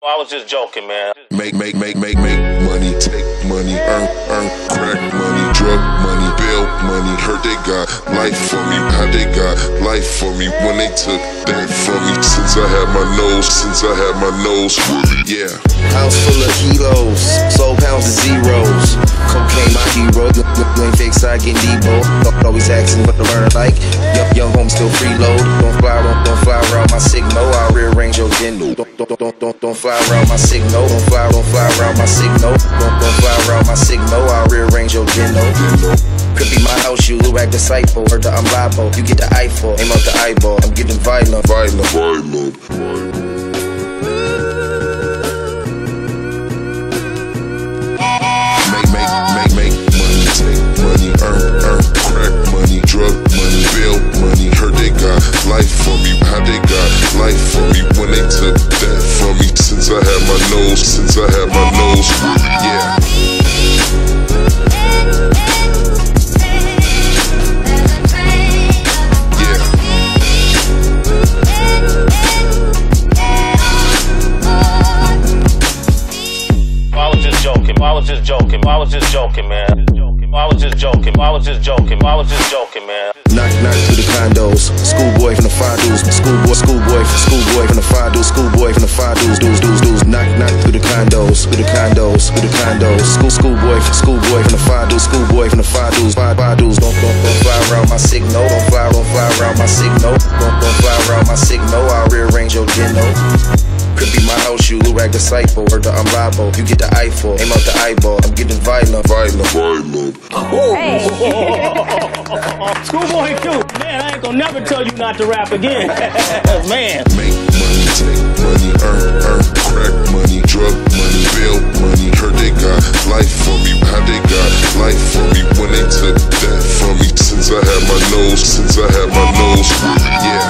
I was just joking, man. Make money, take money, earn crack money, drug money, bail money. Heard they got life for me, how they got life for me when they took that from me. Since I had my nose fully, yeah. House full of kilos, soul pounds to zeros. Cocaine my hero, you ain't fake side getting Debo. Always asking what to learn like. Young home still freeload. Don't fly around my signal. I'll rearrange your gendo. Don't fly around my signal. Don't fly around my signal. Don't fly around my signal. I'll rearrange your gendo. Could be my house, you look like disciple. Heard that I'm liable, you get the eyeball. Aim out the eyeball, I'm getting violent. Make money, take money, earn crack money, drug money, bail money. Heard they got life for me, how they got life for me when they took that from me. Since I had my nose fully, yeah. I was just joking, man. I was just joking, man. Knock through the condos. Schoolboy from the five dudes. Schoolboy from the five dudes. Schoolboy from the five dudes. Knock through the condos. Schoolboy from the five dudes. Schoolboy from the five dudes. Five dudes. Don't fly around my signal. Don't fly around my signal. Don't fly around my signal. I'll rearrange your geno. Could be my house, you look like disciple. Heard that I'm liable, you get the eyeball. Aim out the eyeball, I'm getting violent. Hey. Schoolboy too. Man, I ain't gonna never tell you not to rap again. Man. Make money, take money, earn crack money, drug money, bail money. Heard they got life for me, how they got life for me when they took that from me. Since I had my nose fully, yeah.